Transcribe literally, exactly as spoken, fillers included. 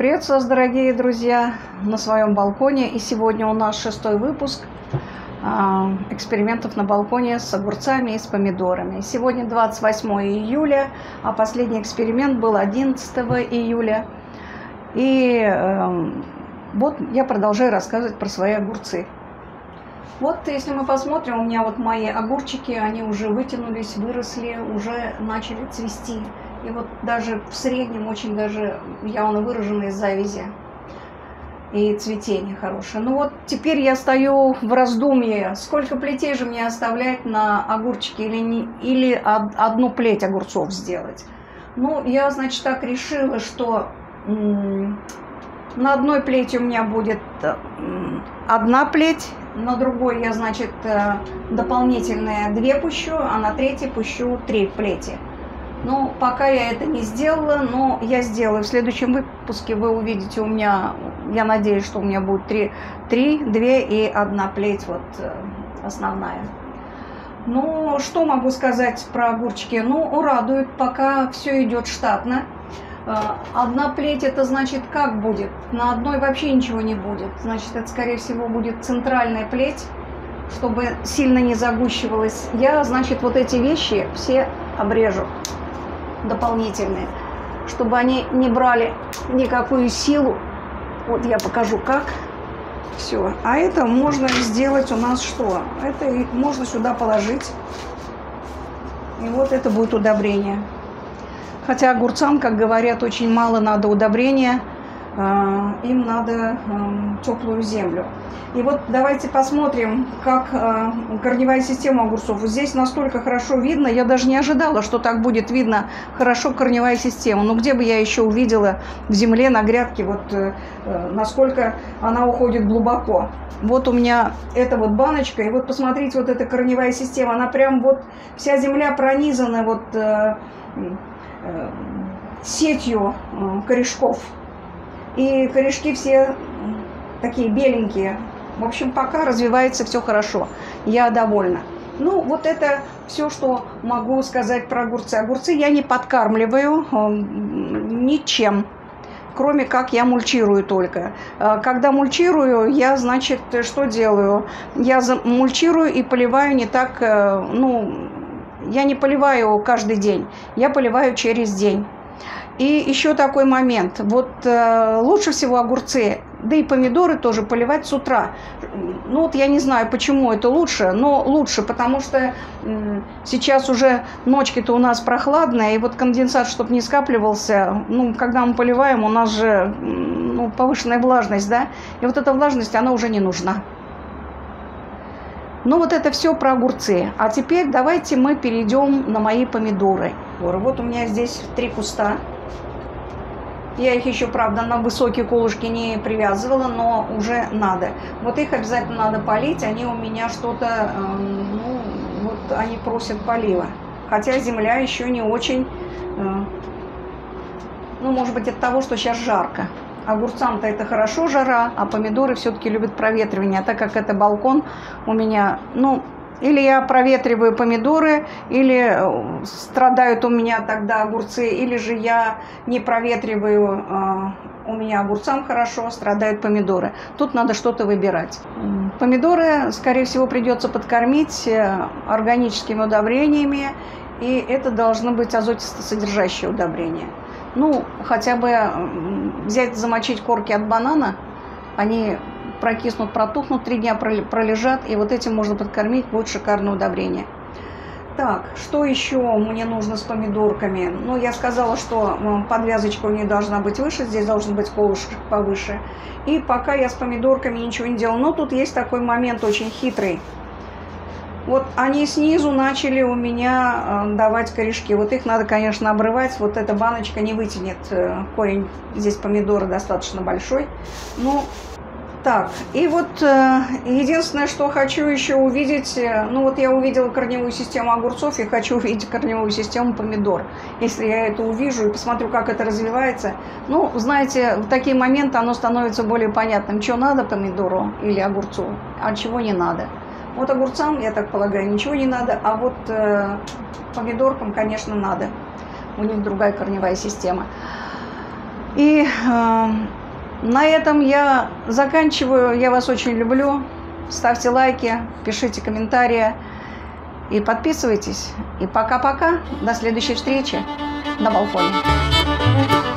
Приветствую вас, дорогие друзья, на своем балконе. И сегодня у нас шестой выпуск экспериментов на балконе с огурцами и с помидорами. Сегодня двадцать восьмое июля, а последний эксперимент был одиннадцатого июля. И э, вот я продолжаю рассказывать про свои огурцы. Вот, если мы посмотрим, у меня вот мои огурчики, они уже вытянулись, выросли, уже начали цвести. И вот даже в среднем очень даже явно выраженные завязи и цветение хорошее. Ну вот теперь я стою в раздумье, сколько плетей же мне оставлять на огурчики или, не, или одну плеть огурцов сделать. Ну, я, значит, так решила, что на одной плете у меня будет одна плеть, на другой я, значит, дополнительные две пущу, а на третьей пущу три плети. Ну, пока я это не сделала, но я сделаю. В следующем выпуске вы увидите у меня, я надеюсь, что у меня будет три, три две и одна плеть, вот основная. Ну, что могу сказать про огурчики? Ну, радует, пока все идет штатно. Одна плеть, это значит, как будет? На одной вообще ничего не будет. Значит, это, скорее всего, будет центральная плеть, чтобы сильно не загущивалась. Я, значит, вот эти вещи все обрежу дополнительные, чтобы они не брали никакую силу. Вот я покажу, как. Все. А это можно сделать у нас что? Это можно сюда положить. И вот это будет удобрение. Хотя огурцам, как говорят, очень мало надо удобрения. Им надо теплую землю. И вот давайте посмотрим, как корневая система огурцов. Вот здесь настолько хорошо видно, я даже не ожидала, что так будет видно хорошо корневая система. Но где бы я еще увидела в земле, на грядке, вот насколько она уходит глубоко. Вот у меня эта вот баночка, и вот посмотрите, вот эта корневая система, она прям вот, вся земля пронизана вот сетью корешков. И корешки все такие беленькие. В общем, пока развивается все хорошо. Я довольна. Ну, вот это все, что могу сказать про огурцы. Огурцы я не подкармливаю ничем, кроме как я мульчирую только. Когда мульчирую, я, значит, что делаю? Я мульчирую и поливаю не так, ну, я не поливаю каждый день. Я поливаю через день. И еще такой момент. Вот э, лучше всего огурцы, да и помидоры тоже поливать с утра. Ну вот я не знаю, почему это лучше, но лучше, потому что э, сейчас уже ночки-то у нас прохладные, и вот конденсат, чтобы не скапливался, ну, когда мы поливаем, у нас же ну, повышенная влажность, да, и вот эта влажность, она уже не нужна. Ну вот это все про огурцы. А теперь давайте мы перейдем на мои помидоры. Вот у меня здесь три куста. Я их еще, правда, на высокие колышки не привязывала, но уже надо. Вот их обязательно надо полить. Они у меня что-то, ну, вот они просят полива. Хотя земля еще не очень, ну, может быть, от того, что сейчас жарко. Огурцам-то это хорошо жара, а помидоры все-таки любят проветривание. А так как это балкон у меня, ну, или я проветриваю помидоры, или страдают у меня тогда огурцы, или же я не проветриваю, у меня огурцам хорошо, страдают помидоры. Тут надо что-то выбирать. Помидоры, скорее всего, придется подкормить органическими удобрениями, и это должно быть азотистосодержащее удобрение. Ну, хотя бы взять, замочить корки от банана, они прокиснут, протухнут, три дня пролежат, и вот этим можно подкормить, будет шикарное удобрение. Так, что еще мне нужно с помидорками? Ну, я сказала, что подвязочка у них должна быть выше, здесь должен быть колышек повыше. И пока я с помидорками ничего не делала. Но тут есть такой момент очень хитрый. Вот они снизу начали у меня давать корешки. Вот их надо, конечно, обрывать. Вот эта баночка не вытянет корень. Здесь помидоры достаточно большой. Ну, так. И вот единственное, что хочу еще увидеть. Ну, вот я увидела корневую систему огурцов. И хочу увидеть корневую систему помидор. Если я это увижу и посмотрю, как это развивается. Ну, знаете, в такие моменты оно становится более понятным. Что надо помидору или огурцу, а чего не надо. Вот огурцам, я так полагаю, ничего не надо, а вот э, помидоркам, конечно, надо. У них другая корневая система. И э, на этом я заканчиваю. Я вас очень люблю. Ставьте лайки, пишите комментарии и подписывайтесь. И пока-пока. До следующей встречи на балконе.